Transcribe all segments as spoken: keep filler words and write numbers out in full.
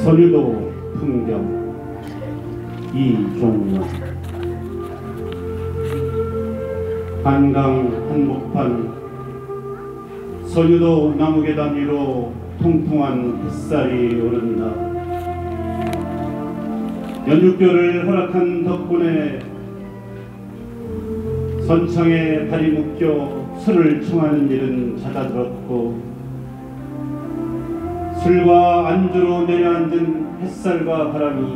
선유도 풍경 이종원. 한강 한복판 선유도 나무계단 위로 통통한 햇살이 오른다. 연육교를 허락한 덕분에 선창에 발이 묶여 술을 청하는 일은 잦아들었고, 술과 안주로 내려앉은 햇살과 바람이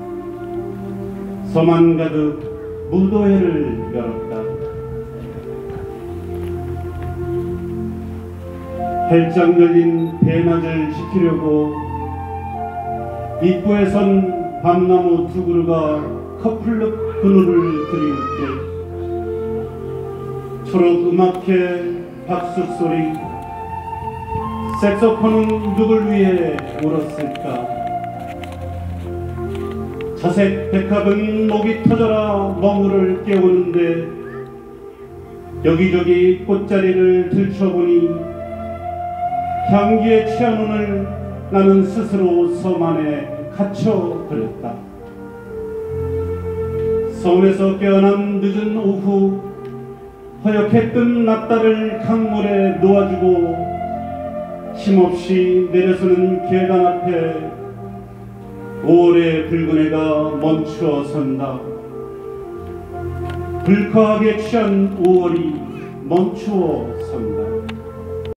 서만 가득 무도회를 열었다. 활짝 열린 대낮을 지키려고 입구에 선 밤나무 두 그루가 커플룩 그늘을 들이울 때 초록 음악회 박수 소리, 색소폰은 누굴 위해 울었을까? 자색 백합은 목이 터져라 멍울을 깨우는데 여기저기 꽃자리를 들춰보니 향기에 취한 오늘 나는 스스로 섬 안에 갇혀버렸다. 섬에서 깨어난 늦은 오후 허옇게 뜬 낫다를 강물에 놓아주고 힘없이 내려서는 계단 앞에 오월의 붉은 해가 멈추어 선다. 불쾌하게 취한 오월이 멈추어 선다.